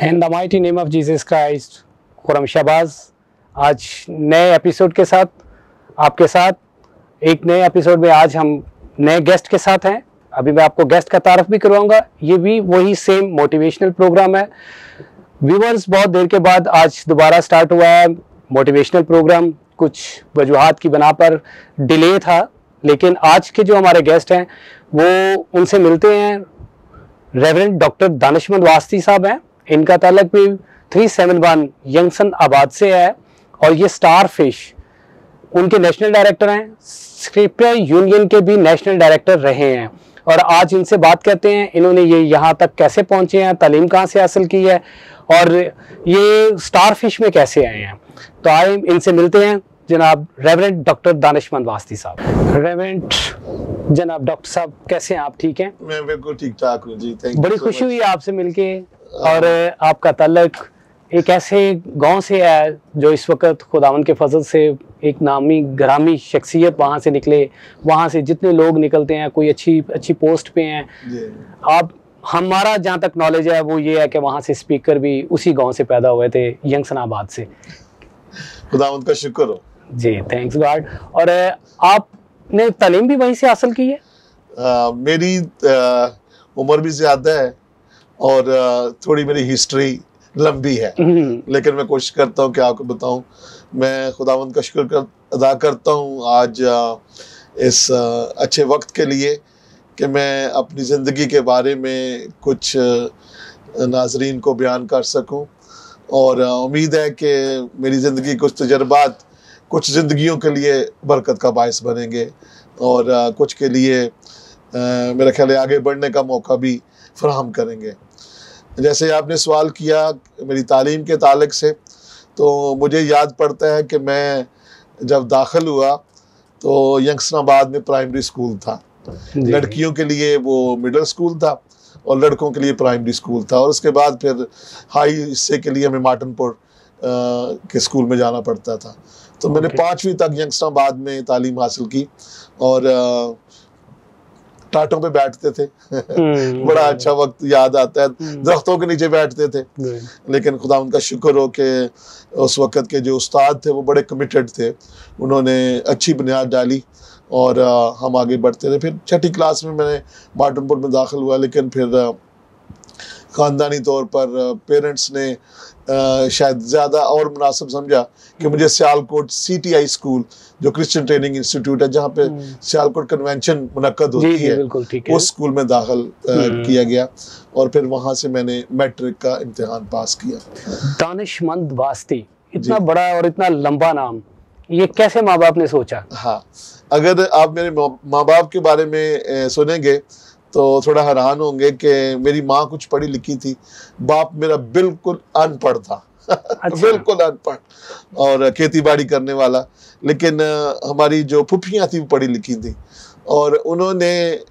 In the mighty name of Jesus Christ, Khurram Shahbaz आज नए episode के साथ आपके साथ एक नए एपिसोड में आज हम नए गेस्ट के साथ हैं। अभी मैं आपको गेस्ट का तारफ भी करवाऊंगा। ये भी वही सेम मोटिवेशनल प्रोग्राम है। व्यूअर्स, बहुत देर के बाद आज दोबारा स्टार्ट हुआ है मोटिवेशनल प्रोग्राम। कुछ वजूहात की बना पर डिले था, लेकिन आज के जो हमारे गेस्ट हैं वो उनसे मिलते हैं। रेवरेंड डॉक्टर दानिशमंद वास्ती साहब हैं। इनका ताल्लुक भी 371 यंगसन आबाद से है और ये स्टार फिश उनके नेशनल डायरेक्टर हैं। स्क्रिप्टर यूनियन के भी नेशनल डायरेक्टर रहे हैं और आज इनसे बात करते हैं इन्होंने ये यहाँ तक कैसे पहुँचे हैं, तालीम कहाँ से हासिल की है और ये स्टार फिश में कैसे आए हैं। तो आए इनसे मिलते हैं। जनाब रेवरेंड डॉक्टर दानिशमंद वास्ती साहब। रेवरेंड जनाब डॉक्टर साहब, कैसे हैं आप? ठीक हैं? मैं बिल्कुल ठीक ठाक हूँ जी, थैंक यू। बड़ी खुशी हुई आपसे मिलके और आपका ताल्लुक एक ऐसे गांव से है जो इस वक्त खुदावंद के फजल से एक नामी ग्रामी शख्सियत वहाँ से निकले। वहाँ से जितने लोग निकलते हैं कोई अच्छी पोस्ट पे हैं। आप हमारा जहाँ तक नॉलेज है वो ये है कि वहाँ से स्पीकर भी उसी गांव से पैदा हुए थे, यंगसन आबाद से। खुदावंद का शुक्र हो जी, थैंक्स गॉड। और आपने तालीम भी वहीं से हासिल की है? मेरी उम्र भी ज्यादा है और थोड़ी मेरी हिस्ट्री लंबी है, लेकिन मैं कोशिश करता हूँ कि आपको बताऊं। मैं खुदावंद का शुक्र अदा करता हूँ आज इस अच्छे वक्त के लिए कि मैं अपनी ज़िंदगी के बारे में कुछ नाजरीन को बयान कर सकूं और उम्मीद है कि मेरी ज़िंदगी कुछ तजर्बात कुछ ज़िंदगियों के लिए बरकत का बायस बनेंगे और कुछ के लिए मेरा ख्याल है आगे बढ़ने का मौका भी फराहम करेंगे। जैसे आपने सवाल किया मेरी तालीम के ताल्लुक से, तो मुझे याद पड़ता है कि मैं जब दाखिल हुआ तो यंगसन आबाद में प्राइमरी स्कूल था। लड़कियों के लिए वो मिडिल स्कूल था और लड़कों के लिए प्राइमरी स्कूल था और उसके बाद फिर हाई हिस्से के लिए हमें मार्टनपुर के स्कूल में जाना पड़ता था। तो मैंने 5वीं तक यंगसन आबाद में तालीम हासिल की और टाटों पे बैठते थे बड़ा अच्छा वक्त याद आता है, दरख्तों के नीचे बैठते थे। लेकिन खुदा उनका शुक्र हो कि उस वक्त के जो उस्ताद थे वो बड़े कमिटेड थे, उन्होंने अच्छी बुनियाद डाली और हम आगे बढ़ते थे। फिर 6ठी क्लास में मैंने मार्टनपुर में दाखिल हुआ, लेकिन फिर ख़ानदानी तौर पर पेरेंट्स ने शायद ज़्यादा और मुनासिब समझा कि मुझे सियालकोट CTI स्कूल जो क्रिश्चियन ट्रेनिंग इंस्टीट्यूट है जहाँ पे सियालकोट कन्वेंशन मुनक्कद होती है, उस स्कूल में दाखिल किया गया और फिर वहाँ से मैंने मैट्रिक का इम्तिहान पास किया। दानिशमंद वास्ती, इतना बड़ा और इतना लंबा नाम, ये कैसे माँ बाप ने सोचा? हाँ, अगर आप मेरे माँ बाप के बारे में सुनेंगे तो थोड़ा हैरान होंगे कि मेरी माँ कुछ पढ़ी लिखी थी, बाप मेरा बिल्कुल अनपढ़ था। अच्छा। बिल्कुल अनपढ़ और खेती बाड़ी करने वाला। लेकिन हमारी जो फुफियाँ थी वो पढ़ी लिखी थी और उन्होंने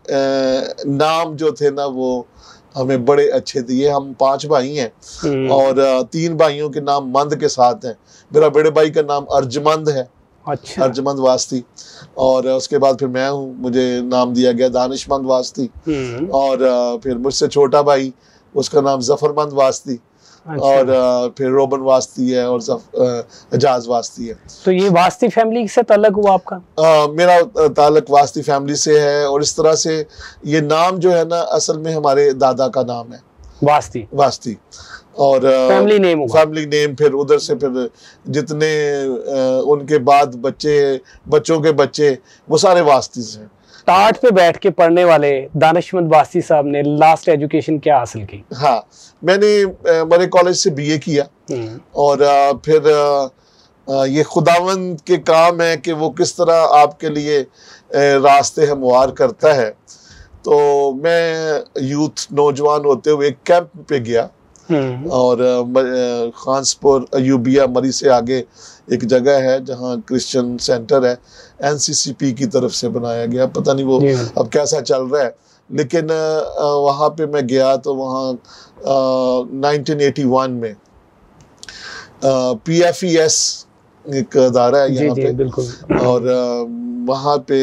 नाम जो थे ना वो हमें बड़े अच्छे दिए। हम 5 भाई हैं और 3 भाइयों के नाम मंद के साथ हैं। मेरा बड़े भाई का नाम अर्जमंद है। अच्छा। अर्जमंद वास्ती। और उसके बाद फिर मैं हूँ, मुझे नाम दिया गया दानिशमंद वास्ती। और फिर मुझसे छोटा भाई, उसका नाम जफरमंद वास्ती। अच्छा। और फिर रोबन वास्ती है और एजाज वास्ती है। तो ये वास्ती फैमिली से ताल्लुक हुआ आपका? मेरा ताल्लुक वास्ती फैमिली से है और इस तरह से ये नाम जो है ना असल में हमारे दादा का नाम है, वास्ती। और फैमिली नेम फिर उधर से फिर जितने उनके बाद बच्चों के बच्चे वो सारे वास्ती हैं। टाट पे बैठ के पढ़ने वाले दानिशमंद वास्ती साहब ने लास्ट एजुकेशन क्या हासिल की? हाँ, मैंने मरे कॉलेज से BA किया और फिर ये खुदावंद के काम है कि वो किस तरह आपके लिए रास्ते हमवार करता है। तो मैं यूथ नौजवान होते हुए एक कैंप पे गया और खानसपुर अयूबिया मरी से आगे एक जगह है जहाँ क्रिश्चियन सेंटर है, NCCP की तरफ से बनाया गया। पता नहीं वो अब कैसा चल रहा है, लेकिन वहाँ पे मैं गया तो वहाँ 1981 में PFES एक अदारा है यहाँ पे। बिल्कुल। और वहाँ पे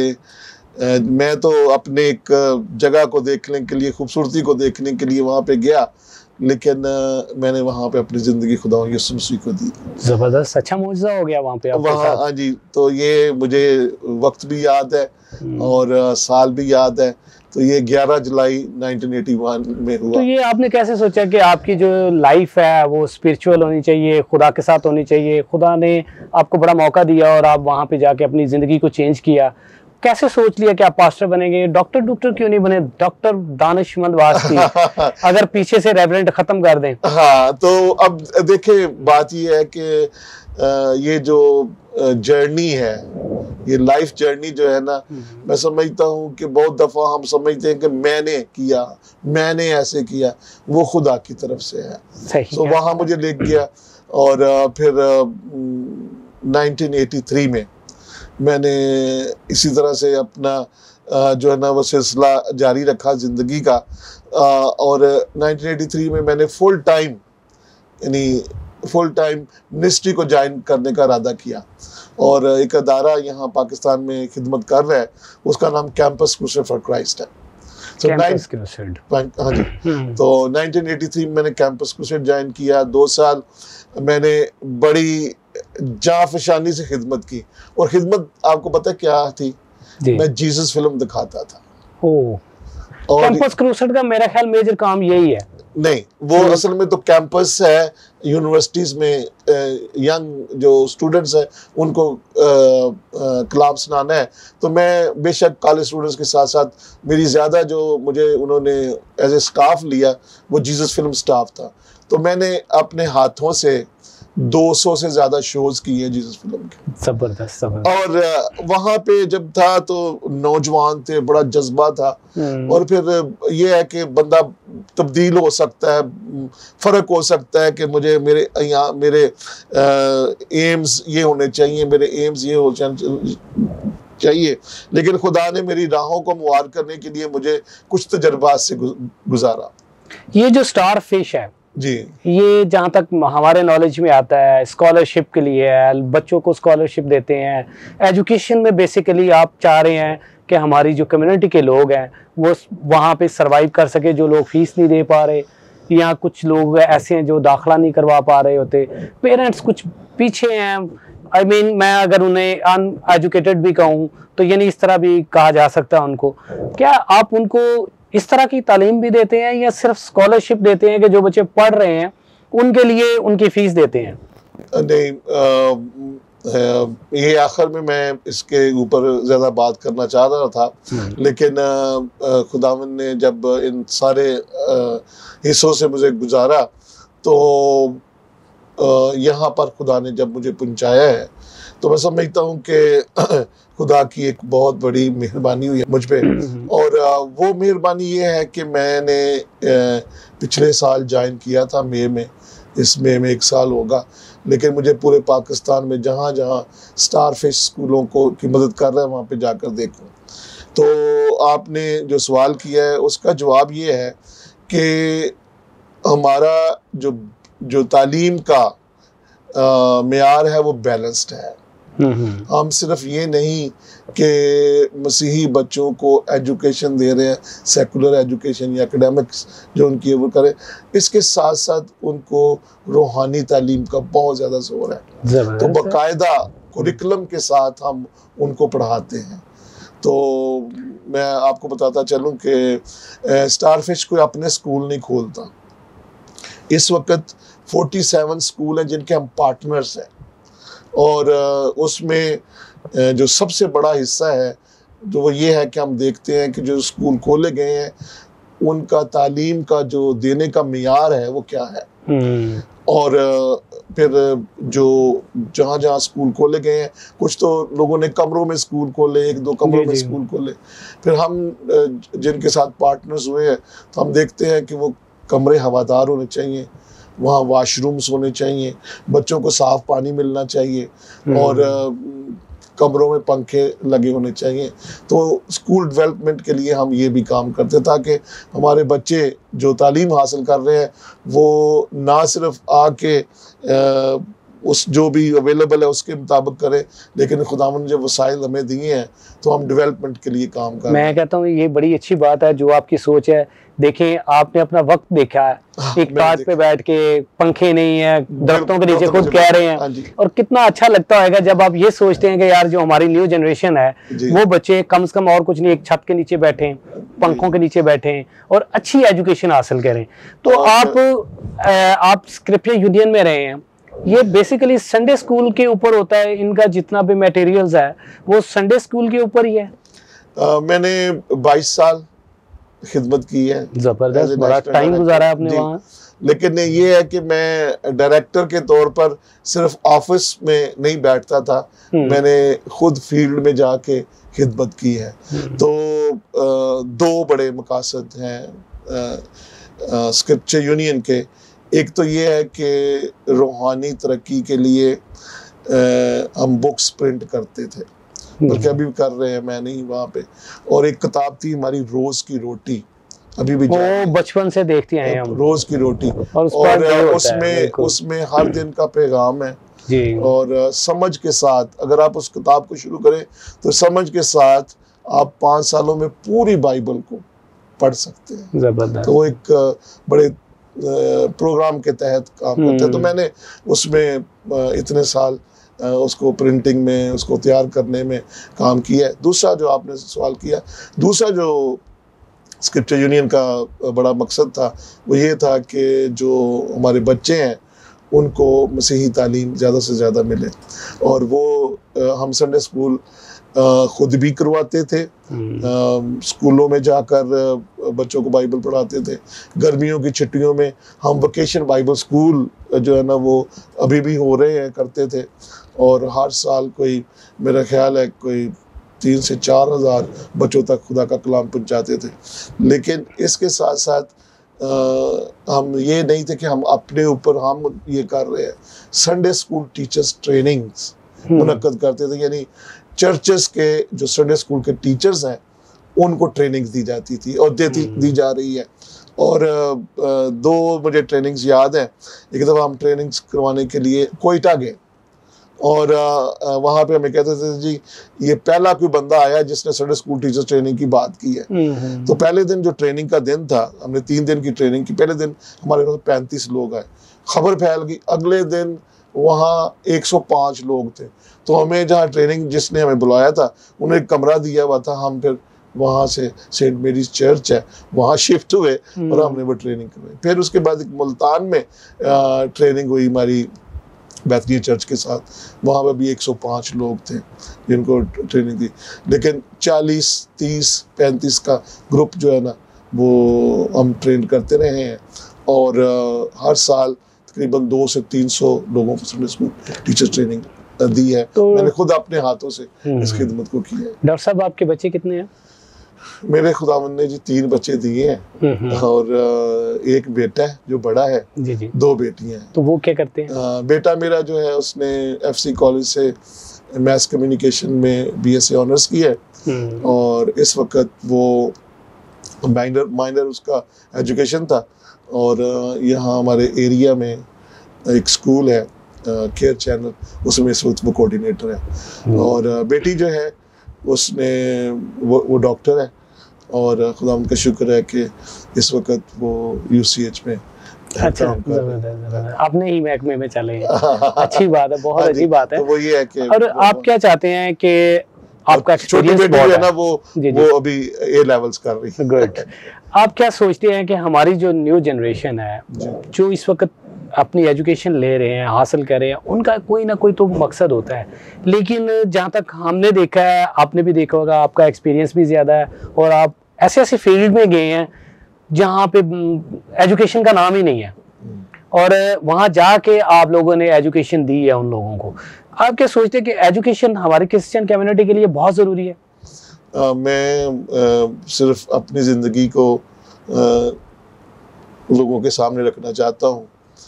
मैं तो अपने एक जगह को देखने के लिए, खूबसूरती को देखने के लिए वहाँ पे गया, लेकिन मैंने वहाँ पे अपनी ज़िंदगी खुदा यीशु मसीह को दी। जबरदस्त, अच्छा मौजज़ा हो गया वहाँ पे आपके वहाँ, साथ। हाँ जी, तो ये मुझे वक्त भी याद है और साल भी याद है। तो ये 11 जुलाई 1981 में हुआ। तो ये आपने कैसे सोचा कि आपकी जो लाइफ है वो स्पिरिचुअल होनी चाहिए, खुदा के साथ होनी चाहिए? खुदा ने आपको बड़ा मौका दिया और आप वहाँ पे जाके अपनी ज़िंदगी को चेंज किया। कैसे सोच लिया कि आप पास्टर बनेंगे? डॉक्टर क्यों नहीं बने? डॉक्टर दानिशमंद वास्ती अगर पीछे से रेवरेंड खत्म कर दें। हाँ, तो अब देखिए बात ये है कि ये जो जर्नी है, ये लाइफ जर्नी जो है ना, मैं समझता हूँ कि बहुत दफ़ा हम समझते हैं कि मैंने किया, मैंने ऐसे किया, वो खुदा की तरफ से है। सही तो वहाँ मुझे ले गया और फिर 1983 में मैंने इसी तरह से अपना जो है ना वो सिलसिला जारी रखा ज़िंदगी का। और 1983 में मैंने फुल टाइम मिनिस्ट्री को ज्वाइन करने का इरादा किया और एक अदारा यहाँ पाकिस्तान में खिदमत कर रहा है, उसका नाम कैंपस क्रूसेड फॉर क्राइस्ट है। हाँ जी, तो 1983 में मैंने कैंपस क्रूसेड ज्वाइन किया। 2 साल मैंने बड़ी जाफशानी से खिदमत की और खिदमत आपको पता क्या थी? मैं जीसस फिल्म दिखाता था। और कैंपस क्रूसेड का मेरा ख्याल मेजर काम यही है। नहीं, वो असल में तो कैंपस है, यूनिवर्सिटीज में यंग जो स्टूडेंट्स हैं उनको कलाम सुनाना है। तो मैं बेशक कॉलेज स्टूडेंट्स के साथ साथ मेरी ज़्यादा जो मुझे उन्होंने एज ए स्टाफ लिया वो जीसस फिल्म स्टाफ था। तो मैंने अपने हाथों से 200 से ज़्यादा शोज किए जीसस फिल्म के। जबरदस्त। और वहाँ पे जब था तो नौजवान थे, बड़ा जज्बा था। और फिर ये है कि बंदा तब्दील हो सकता है, फ़र्क हो सकता है कि मुझे मेरे एम्स ये होने चाहिए, मेरे एम्स ये हो चाहिए। लेकिन खुदा ने मेरी राहों को मुआर करने के लिए मुझे कुछ तजर्बात से गुजारा। ये जो स्टार फिश है जी, ये जहाँ तक हमारे नॉलेज में आता है स्कॉलरशिप के लिए है, बच्चों को स्कॉलरशिप देते हैं। एजुकेशन में बेसिकली आप चाह रहे हैं कि हमारी जो कम्युनिटी के लोग हैं वो वहाँ पे सरवाइव कर सके, जो लोग फीस नहीं दे पा रहे, या कुछ लोग ऐसे हैं जो दाखिला नहीं करवा पा रहे होते, पेरेंट्स कुछ पीछे हैं। आई मीन मैं अगर उन्हें अनएजुकेटेड भी कहूँ तो यानी इस तरह भी कहा जा सकता है उनको। क्या आप उनको इस तरह की तालीम भी देते हैं या सिर्फ स्कॉलरशिप देते हैं कि जो बच्चे पढ़ रहे हैं उनके लिए उनकी फीस देते हैं? नहीं, ये आखिर में मैं इसके ऊपर ज़्यादा बात करना चाह रहा था, लेकिन खुदावंद ने जब इन सारे हिस्सों से मुझे गुजारा तो यहाँ पर खुदा ने जब मुझे पहुँचाया है तो मैं समझता हूँ कि खुदा की एक बहुत बड़ी मेहरबानी हुई है मुझ पे। और वो मेहरबानी ये है कि मैंने पिछले साल ज्वाइन किया था मई में, इस मई में 1 साल होगा। लेकिन मुझे पूरे पाकिस्तान में जहाँ जहाँ स्टार फिश स्कूलों को की मदद कर रहा है वहाँ पे जाकर देखूँ। तो आपने जो सवाल किया है उसका जवाब ये है कि हमारा जो तालीम का मेयार है वो बैलेंस्ड है। हम सिर्फ ये नहीं कि मसीही बच्चों को एजुकेशन दे रहे हैं, सेकुलर एजुकेशन या एकेडमिक्स जो उनकी वो करें, इसके साथ साथ उनको रूहानी तालीम का बहुत ज़्यादा जोर है। तो बाकायदा कुरिकुलम के साथ हम उनको पढ़ाते हैं। तो मैं आपको बताता चलूँ कि स्टारफिश कोई अपने स्कूल नहीं खोलता। इस वक्त 47 स्कूल हैं जिनके हम पार्टनर्स हैं और उसमें जो सबसे बड़ा हिस्सा है जो वो ये है कि हम देखते हैं कि जो स्कूल खोले गए हैं उनका तालीम का जो देने का मियार है वो क्या है। और फिर जो जहाँ जहाँ स्कूल खोले गए हैं, कुछ तो लोगों ने कमरों में स्कूल खोले, 1-2 कमरों में स्कूल खोले। फिर हम जिनके साथ पार्टनर्स हुए हैं तो हम देखते हैं कि वो कमरे हवादार होने चाहिए, वहाँ वाशरूम्स होने चाहिए, बच्चों को साफ पानी मिलना चाहिए और कमरों में पंखे लगे होने चाहिए। तो स्कूल डेवलपमेंट के लिए हम ये भी काम करते हैं ताकि हमारे बच्चे जो तालीम हासिल कर रहे हैं वो ना सिर्फ आके उस जो भी अवेलेबल है उसके मुताबिक करें, लेकिन खुदावंद ने जो वसाइल हमें दिए हैं तो हम डेवलपमेंट के लिए काम कर रहे हैं। मैं कहता हूँ ये बड़ी अच्छी बात है जो आपकी सोच है। देखें, आपने अपना वक्त देखा है, एक पार्क पे बैठ के, पंखे नहीं है, दरख्तों के नीचे खुद कह रहे हैं, और कितना अच्छा लगता होगा जब आप ये सोचते हैं कि यार जो हमारी न्यू जनरेशन है वो बच्चे कम से कम और कुछ नहीं, एक छत के नीचे बैठे, पंखों के नीचे बैठे और अच्छी एजुकेशन हासिल करें। तो आप स्क्रिप्चर यूनियन में रहे हैं, ये बेसिकली संडे स्कूल के ऊपर होता है, इनका जितना भी मटेरियल्स है वो संडे स्कूल के ऊपर ही है। मैंने 22 साल खिदमत की है, जबरदस्त, बड़ा टाइम गुजारा है आपने वहाँ। लेकिन ये है कि मैं डायरेक्टर के तौर पर सिर्फ ऑफिस में नहीं बैठता था, मैंने खुद फील्ड में जाके खिदमत की है। तो 2 बड़े मकासद हैं स्क्रिप्चर यूनियन के। एक तो ये है कि रूहानी तरक्की के लिए हम बुक्स प्रिंट करते थे, बल्कि अभी भी कर रहे हैं, मैं नहीं वहाँ पे। और एक किताब थी हमारी रोज की रोटी, अभी भी बचपन से देखते आए हम, रोज की रोटी, और उसमें हर दिन का पैगाम है जी। और समझ के साथ अगर आप उस किताब को शुरू करें तो समझ के साथ आप 5 सालों में पूरी बाइबल को पढ़ सकते हैं। जबरदस्त। तो वो एक बड़े प्रोग्राम के तहत काम करते हैं। तो मैंने उसमें इतने साल उसको प्रिंटिंग में, उसको तैयार करने में काम किया है। दूसरा जो आपने सवाल किया, दूसरा जो स्क्रिप्चर यूनियन का बड़ा मकसद था वो ये था कि जो हमारे बच्चे हैं उनको मसीही तालीम ज़्यादा से ज़्यादा मिले, और वो हम संडे स्कूल खुद भी करवाते थे, स्कूलों में जाकर बच्चों को बाइबल पढ़ाते थे। गर्मियों की छुट्टियों में हम वेकेशन बाइबल स्कूल जो है ना वो अभी भी हो रहे हैं, करते थे, और हर साल कोई, मेरा ख्याल है कोई 3 से 4 हज़ार बच्चों तक खुदा का कलाम पहुँचाते थे। लेकिन इसके साथ साथ हम ये नहीं थे कि हम अपने ऊपर हम ये कर रहे हैं, संडे स्कूल टीचर्स ट्रेनिंग्स मुनक्कद करते थे, यानी चर्चेस के जो संडे स्कूल के टीचर्स हैं उनको ट्रेनिंग्स दी जाती थी और दी जा रही है। और 2 मुझे ट्रेनिंग्स याद हैं। एक दफ़ा हम ट्रेनिंग्स करवाने के लिए कोयटा गए, और वहाँ पे हमें कहते थे जी ये पहला कोई बंदा आया जिसने संडे स्कूल टीचर ट्रेनिंग की बात की है। तो पहले दिन जो ट्रेनिंग का दिन था, हमने 3 दिन की ट्रेनिंग की, पहले दिन हमारे पास 35 लोग आए, खबर फैल गई, अगले दिन वहाँ 105 लोग थे। तो हमें जहाँ ट्रेनिंग जिसने हमें बुलाया था उन्हें एक कमरा दिया हुआ था, हम फिर वहाँ से सेंट मेरीज चर्च है वहाँ शिफ्ट हुए और हमने वो ट्रेनिंग करवाई। फिर उसके बाद एक मुल्तान में ट्रेनिंग हुई हमारी बैतनिया चर्च के साथ, वहाँ पर भी 105 लोग थे जिनको ट्रेनिंग दी। लेकिन 40, 30, 35 का ग्रुप जो है ना वो हम ट्रेन करते रहे हैं, और हर साल तकरीबन 200 से 300 लोगों को संडे स्कूल टीचर ट्रेनिंग दी है। तो मैंने खुद अपने हाथों से इस खिदमत को किया है। डॉक्टर साहब आपके बच्चे कितने हैं? मेरे खुदावंद ने जी 3 बच्चे दिए हैं, और एक बेटा है जो बड़ा है, जी जी। 2 बेटियां हैं। तो वो क्या करते हैं? बेटा मेरा जो है उसने FC कॉलेज से मैस कम्युनिकेशन में BSc ऑनर्स की है, और इस वक्त वो माइनर उसका एजुकेशन था। और यहाँ हमारे एरिया में एक स्कूल है केयर चैनल, उसमें इस वक्त वो कोऑर्डिनेटर है। और बेटी जो है उसने वो डॉक्टर है, और खुदा उनका शुक्र है कि इस वक्त वो UCH में अच्छा, आपने ही महकमे में चले हैं। अच्छी बात है, बहुत अच्छी बात है। तो वो ये है कि और आप क्या चाहते हैं कि आपका एक्सपीरियंस बहुत है ना, वो अभी A लेवल्स कर रही है। गुड। आप क्या सोचते हैं कि हमारी जो न्यू जनरेशन है जो इस वक्त अपनी एजुकेशन ले रहे हैं, हासिल कर रहे हैं, उनका कोई ना कोई तो मकसद होता है, लेकिन जहाँ तक हमने देखा है, आपने भी देखा होगा, आपका एक्सपीरियंस भी ज़्यादा है, और आप ऐसे ऐसे फील्ड में गए हैं जहाँ पे एजुकेशन का नाम ही नहीं है, और वहाँ जाके आप लोगों ने एजुकेशन दी है उन लोगों को। आप क्या सोचते हैं कि एजुकेशन हमारी क्रिश्चियन कम्युनिटी के लिए बहुत ज़रूरी है? मैं सिर्फ अपनी ज़िंदगी को लोगों के सामने रखना चाहता हूँ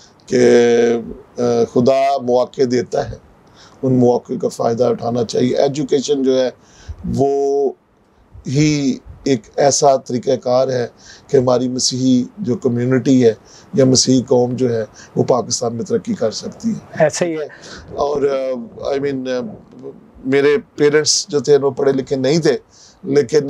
कि खुदा मौके देता है, उन मौके का फ़ायदा उठाना चाहिए। एजुकेशन जो है वो ही एक ऐसा तरीक़ाकार है कि हमारी मसीही जो कम्युनिटी है या मसीही कौम जो है वो पाकिस्तान में तरक्की कर सकती है। ऐसे ही है। और आई मीन मेरे पेरेंट्स जो थे वो पढ़े लिखे नहीं थे, लेकिन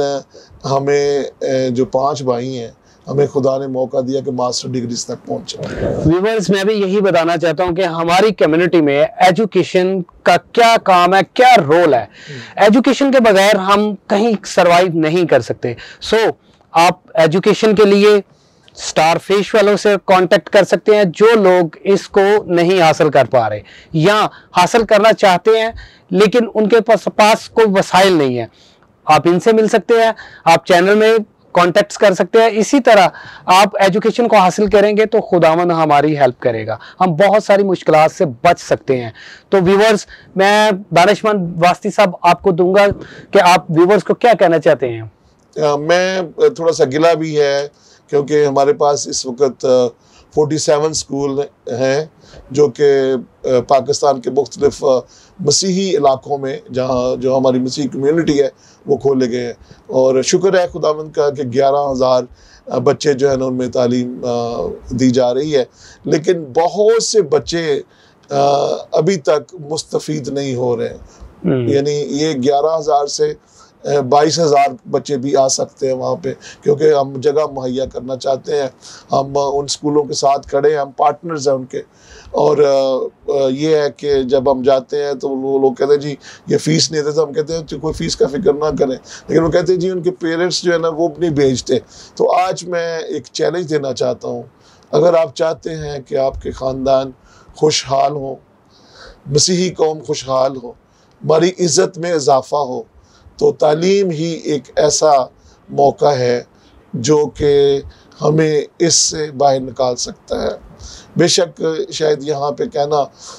हमें जो 5 भाई हैं हमें खुदा ने मौका दिया कि मास्टर डिग्रीज तक पहुंचे। व्यूअर्स, मैं भी यही बताना चाहता हूं कि हमारी कम्युनिटी में एजुकेशन का क्या काम है, क्या रोल है। एजुकेशन के बगैर हम कहीं सरवाइव नहीं कर सकते। सो आप एजुकेशन के लिए स्टारफिश वालों से कांटेक्ट कर सकते हैं, जो लोग इसको नहीं हासिल कर पा रहे या हासिल करना चाहते हैं लेकिन उनके पास कोई वसाइल नहीं है। आप इनसे मिल सकते हैं, आप चैनल में कॉन्टेक्ट कर सकते हैं। इसी तरह आप एजुकेशन को हासिल करेंगे तो खुदावंद हमारी हेल्प करेगा, हम बहुत सारी मुश्किलात से बच सकते हैं। तो व्यूवर्स, मैं दानिशमंद वास्ती साहब आपको दूंगा कि आप व्यूवर्स को क्या कहना चाहते हैं। मैं थोड़ा सा गिला भी है क्योंकि हमारे पास इस वक्त 47 स्कूल हैं जो कि पाकिस्तान के मुख्तलिफ मसीही इलाकों में जहाँ जो हमारी मसीही कम्युनिटी है वो खोले गए हैं। और शुक्र है खुदावंद का कि 11,000 बच्चे जो है ना उनमें तालीम दी जा रही है, लेकिन बहुत से बच्चे अभी तक मुस्तफ़ीद नहीं हो रहे हैं। यानी ये 11,000 से 22,000 बच्चे भी आ सकते हैं वहाँ पे, क्योंकि हम जगह मुहैया करना चाहते हैं। हम उन स्कूलों के साथ खड़े हैं, हम पार्टनर्स हैं उनके। और ये है कि जब हम जाते हैं तो वो लोग कहते हैं जी ये फ़ीस नहीं देते, तो हम कहते हैं कोई फ़ीस का फिक्र ना करें, लेकिन वो कहते हैं जी उनके पेरेंट्स जो है ना वो नहीं भेजते। तो आज मैं एक चैलेंज देना चाहता हूँ, अगर आप चाहते हैं कि आपके ख़ानदान खुशहाल हो, मसीही कौम खुशहाल हो, हमारी इज़्ज़त में इजाफ़ा हो, तो तालीम ही एक ऐसा मौका है जो कि हमें इससे बाहर निकाल सकता है। बेशक शायद यहाँ पे कहना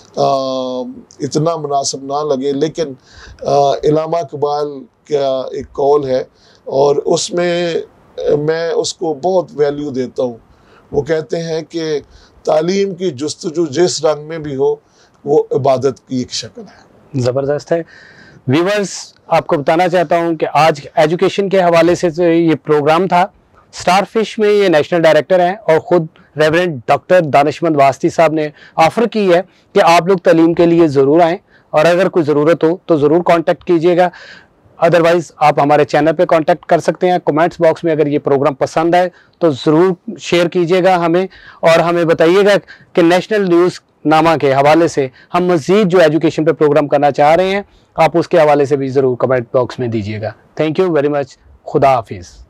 इतना मुनासिब ना लगे, लेकिन इलामा इकबाल का एक कौल है और उसमें मैं उसको बहुत वैल्यू देता हूँ। वो कहते हैं कि तालीम की जुस्तजू जिस रंग में भी हो वो इबादत की एक शक्ल है। ज़बरदस्त है। व्यूवर्स, आपको बताना चाहता हूं कि आज एजुकेशन के हवाले से जो ये प्रोग्राम था, स्टारफिश में ये नेशनल डायरेक्टर हैं और ख़ुद रेवरेंड डॉक्टर दानिशमंद वास्ती साहब ने ऑफ़र की है कि आप लोग तालीम के लिए ज़रूर आएँ और अगर कोई ज़रूरत हो तो ज़रूर कांटेक्ट कीजिएगा। अदरवाइज़ आप हमारे चैनल पे कांटेक्ट कर सकते हैं। कमेंट्स बॉक्स में अगर ये प्रोग्राम पसंद आए तो ज़रूर शेयर कीजिएगा हमें, और हमें बताइएगा कि नेशनल न्यूज़ नामा के हवाले से हम मज़ीद जो एजुकेशन पे प्रोग्राम करना चाह रहे हैं, आप उसके हवाले से भी ज़रूर कमेंट बॉक्स में दीजिएगा। Thank you very much. खुदा हाफिज़।